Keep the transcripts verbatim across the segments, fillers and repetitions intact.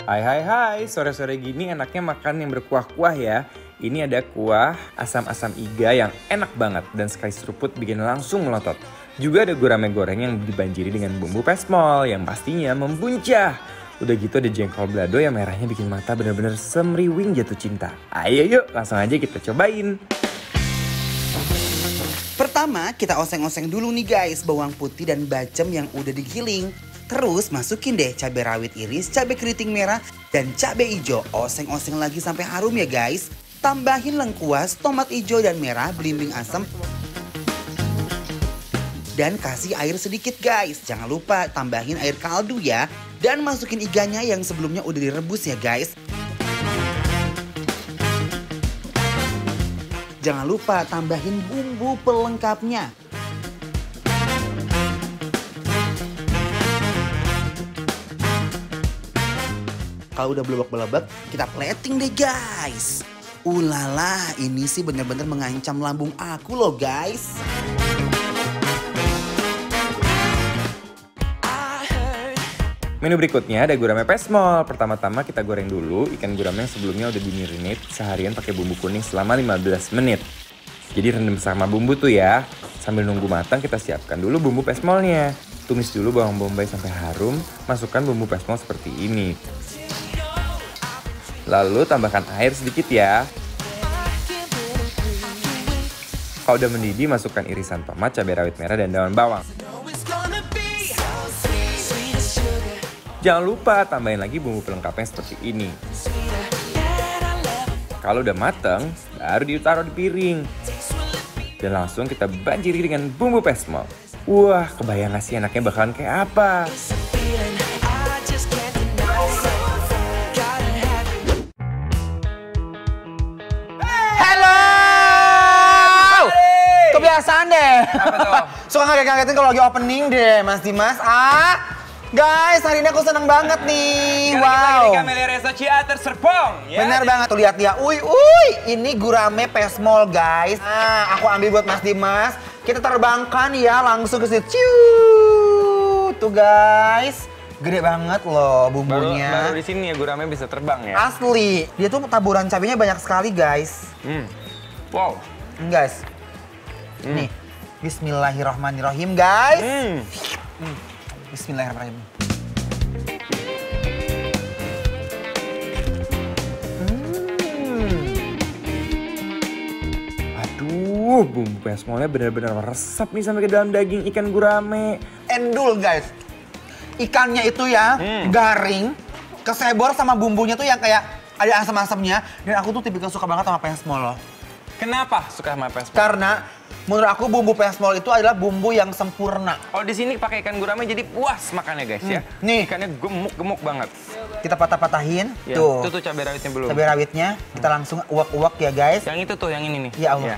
Hai hai hai, sore-sore gini enaknya makan yang berkuah-kuah ya. Ini ada kuah asam-asam iga yang enak banget dan sekali seruput bikin langsung melotot. Juga ada gurame goreng yang dibanjiri dengan bumbu pesmol yang pastinya membuncah. Udah gitu ada jengkol balado yang merahnya bikin mata bener-bener semriwing jatuh cinta. Ayo yuk, langsung aja kita cobain. Pertama, kita oseng-oseng dulu nih guys bawang putih dan bacem yang udah digiling. Terus masukin deh cabai rawit iris, cabai keriting merah, dan cabai hijau. Oseng-oseng lagi sampai harum ya guys. Tambahin lengkuas, tomat hijau dan merah, belimbing asam. Dan kasih air sedikit guys. Jangan lupa tambahin air kaldu ya. Dan masukin iganya yang sebelumnya udah direbus ya guys. Jangan lupa tambahin bumbu pelengkapnya. Kalau udah belebek-belebek, kita plating deh guys. Ulala, ini sih bener-bener mengancam lambung aku loh guys. Menu berikutnya ada gurame pesmol. Pertama-tama kita goreng dulu ikan gurame yang sebelumnya udah dimirinate seharian pakai bumbu kuning selama lima belas menit. Jadi rendam sama bumbu tuh ya. Sambil nunggu matang kita siapkan dulu bumbu pesmolnya. Tumis dulu bawang bombay sampai harum, masukkan bumbu pesmol seperti ini. Lalu tambahkan air sedikit ya. Kalau udah mendidih, masukkan irisan tomat, cabai rawit merah, dan daun bawang. Jangan lupa tambahin lagi bumbu pelengkapnya seperti ini. Kalau udah mateng, baru ditaruh di piring. Dan langsung kita banjiri dengan bumbu pesmol. Wah, kebayang gak sih enaknya bakalan kayak apa? Kebiasaan deh. Apa tuh? Suka ngaget-ngagetin kalau lagi opening deh, Mas Dimas. Ah, guys, hari ini aku seneng banget nih. Sekarang wow. kita lagi di Camellia Resto Ciater Serpong. Ya? Bener banget tuh, lihat ya. Uy, uy, ini gurame pesmol guys. Nah, aku ambil buat Mas Dimas. Kita terbangkan ya langsung ke situ. Ciu. Tuh guys, gede banget loh bumbunya. Baru, baru di sini ya gurame bisa terbang ya. Asli, dia tuh taburan cabenya banyak sekali guys. Hmm. Wow. Hmm, guys. Hmm. Nih, bismillahirrahmanirrahim guys. Hmm. Hmm. Bismillahirrahmanirrahim. Hmm. Aduh, bumbu pesmolnya benar-benar meresap nih sampai ke dalam daging ikan gurame. Endul guys. Ikannya itu ya hmm. garing, kesebor sama bumbunya tuh yang kayak ada asam-asamnya. Dan aku tuh tipikal suka banget sama pesmol loh. Kenapa suka sama pesmol? Karena menurut aku bumbu pesmol itu adalah bumbu yang sempurna. Kalau di sini pakai ikan gurame jadi puas makannya guys hmm. ya. Nih, ikannya gemuk-gemuk banget. Kita patah-patahin. Ya, tuh. Itu tuh cabai rawitnya belum. Cabai rawitnya kita langsung uak-uak ya guys. Yang itu tuh, yang ini nih. Ya Allah. Ya.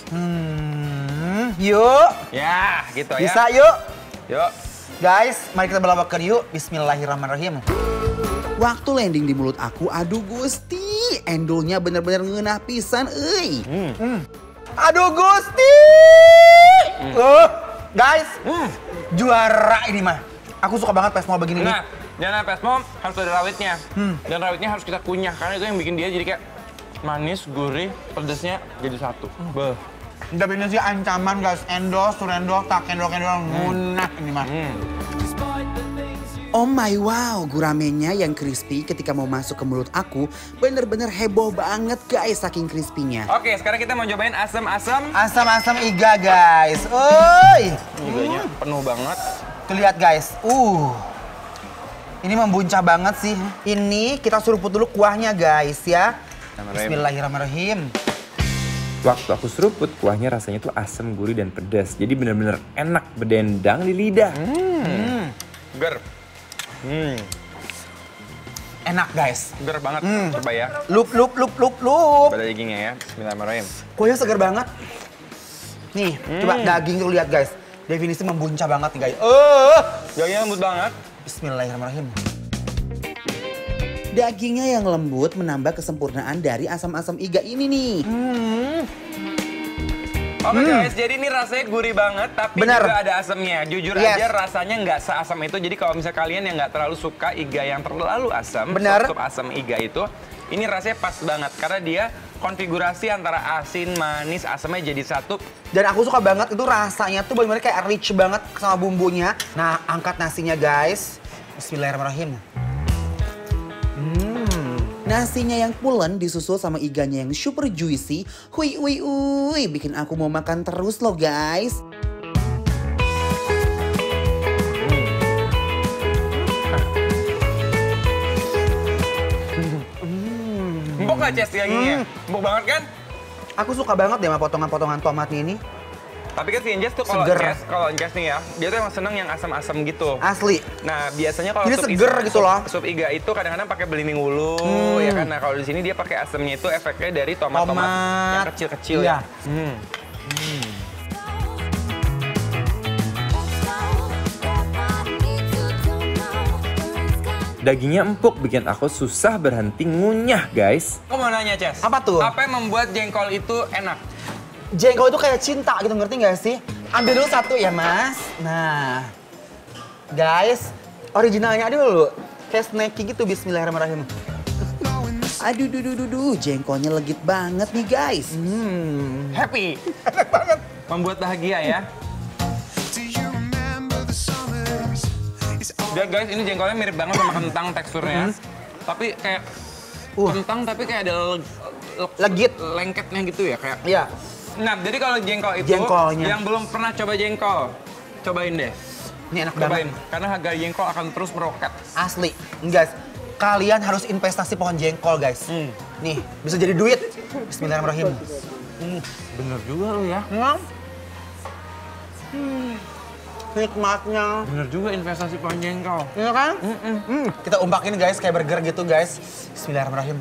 Hmm, yuk. Ya, gitu ya. Bisa yuk. Yuk. Guys, mari kita balabakan yuk. Bismillahirrahmanirrahim. Waktu landing di mulut aku, aduh gusti. Endulnya bener-bener ngeunah pisan euy. Hmm. Hmm. Aduh Gusti. Hmm. Uh, guys, hmm. juara ini mah. Aku suka banget pesmol begini Nah, nih. jangan pesmol harus ada rawitnya. Hmm. Dan rawitnya harus kita kunyah karena itu yang bikin dia jadi kayak manis, gurih, pedesnya jadi satu. Hmm. Beuh. Definisi ancaman guys, endol, surendol, tak endol, endol, ngunah ini mah. Hmm. Oh my wow, guramenya yang crispy ketika mau masuk ke mulut aku bener-bener heboh banget guys saking crispy-nya. Oke, sekarang kita mau cobain asam-asam. Asam-asam iga guys. Oi. Iganya hmm. penuh banget. Tuh lihat guys. Uh. Ini membuncah banget sih. Ini kita seruput dulu kuahnya guys ya. Bismillahirrahmanirrahim. Waktu aku seruput, kuahnya rasanya tuh asam, gurih, dan pedas. Jadi bener-bener enak, berdendang di lidah. Hmm. hmm. Ger. Hmm. Enak guys. Seger banget, hmm. coba ya. Lup, lup, lup, lup, lup. Pada dagingnya ya, bismillahirrahmanirrahim. Kuahnya segar banget. Nih, hmm. coba daging tuh lihat guys. Definisi membuncah banget nih guys. Uh. Dagingnya lembut banget. Bismillahirrahmanirrahim. Dagingnya yang lembut menambah kesempurnaan dari asam-asam iga ini nih. Hmm. Oke guys, jadi ini rasanya gurih banget, tapi Bener. juga ada asamnya. Jujur Yes. aja rasanya nggak seasam itu. Jadi kalau misalnya kalian yang nggak terlalu suka iga yang terlalu asam, Bener. sup asam iga itu, ini rasanya pas banget karena dia konfigurasi antara asin, manis, asamnya jadi satu. Dan aku suka banget itu rasanya tuh benar-benar kayak rich banget sama bumbunya. Nah, angkat nasinya guys. Bismillahirrahmanirrahim. Nasinya yang pulen disusul sama iganya yang super juicy. Hui hui hui, bikin aku mau makan terus loh guys. Empuk nggak Ces kayak gini ya? Empuk banget kan? Aku suka banget deh sama potongan-potongan tomatnya ini. Tapi kan si Injes tuh kalau Seger. Ces, kalau Injes nih ya, dia tuh emang seneng yang asam-asam gitu. Asli. Nah, biasanya kalau Jadi sup seger is- gitu sup- loh. Sup iga itu kadang-kadang pakai belimbing ulu, Hmm. ya kan? Nah, kalau di sini dia pakai asamnya itu efeknya dari tomat-tomat Tomat. yang kecil-kecil Iya. ya. Hmm. Dagingnya empuk, bikin aku susah berhenti ngunyah, guys. Aku mau nanya, Ces. Apa tuh? Apa yang membuat jengkol itu enak? Jengkol itu kayak cinta gitu, ngerti nggak sih? Ambil dulu satu ya, Mas. Nah, guys, originalnya dulu. Kayak snacky gitu, bismillahirrahmanirrahim. Aduh duh duh duh duh, jengkolnya legit banget nih guys. Hmm. Happy. Enak banget. Membuat bahagia ya. Dan guys, ini jengkolnya mirip banget sama kentang teksturnya. Tapi kayak Uh. kentang tapi kayak ada le- le- Legit. lengketnya gitu ya kayak. Iya. Nah, jadi kalau jengkol itu Jengkolnya. yang belum pernah coba jengkol, cobain deh. Ini enak Cobain banget. karena harga jengkol akan terus meroket. Asli. Guys, kalian harus investasi pohon jengkol, guys. Hmm. Nih, bisa jadi duit. Bismillahirrahmanirrahim. Bener juga lo ya. Hmm. Hmm. Nikmatnya. Bener juga investasi pohon jengkol. Iya kan? Hmm. Kita umpakin guys, kayak burger gitu guys. Bismillahirrahmanirrahim.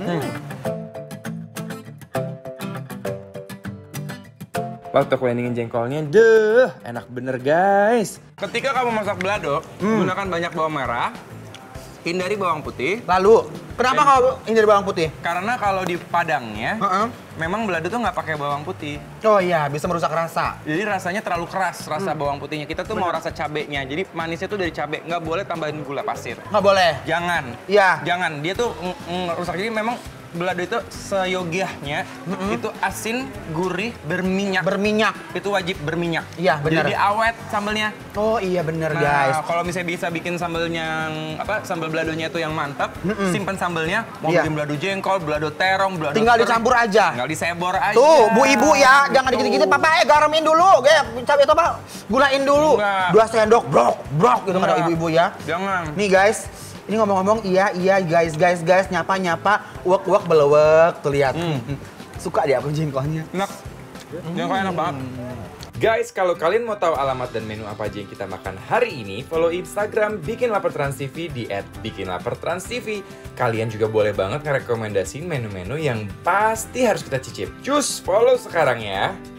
Waktu aku endingin jengkolnya, deh, enak bener guys. Ketika kamu masak belado, gunakan banyak bawang merah, hindari bawang putih. Lalu, kenapa kalau ini dari bawang putih? Karena kalau di Padangnya, Heeh. memang belado tuh nggak pakai bawang putih. Oh iya, bisa merusak rasa. Jadi rasanya terlalu keras, rasa bawang putihnya. Kita tuh mau rasa cabenya, jadi manisnya tuh dari cabe. Nggak boleh tambahin gula pasir. Nggak boleh. Jangan. Iya. Jangan. Dia tuh ng- ngerusak. Jadi memang belado itu seyogiahnya, itu asin, gurih, berminyak. Berminyak. Itu wajib berminyak. Iya, benar. Jadi awet sambelnya. Oh iya bener Nah, guys. kalau misalnya bisa bikin sambelnya yang apa, sambal beladonya itu yang mantap, simpan sambelnya, mau Iya. bikin belado jengkol, belado terong, belado Tinggal kering, dicampur aja. Tinggal disebor aja. Tuh, bu ibu ya, jangan Tuh. dikit-dikit. Papa, eh garamin dulu, kayak cabai itu apa? Gulain dulu. Enggak. Dua sendok, brok, brok gitu kata Enggak. ibu-ibu ya. Jangan. Nih guys, ini ngomong-ngomong, iya iya guys guys guys nyapa nyapa, uak uak belewek tuh lihat. Suka dia aku jengkolnya. Enak. Jengkol enak banget. Guys, kalau kalian mau tahu alamat dan menu apa aja yang kita makan hari ini, follow Instagram Bikin Lapar Trans T V di et bikin lapar trans t v. Kalian juga boleh banget ngerekomendasiin menu-menu yang pasti harus kita cicip. Cus, follow sekarang ya.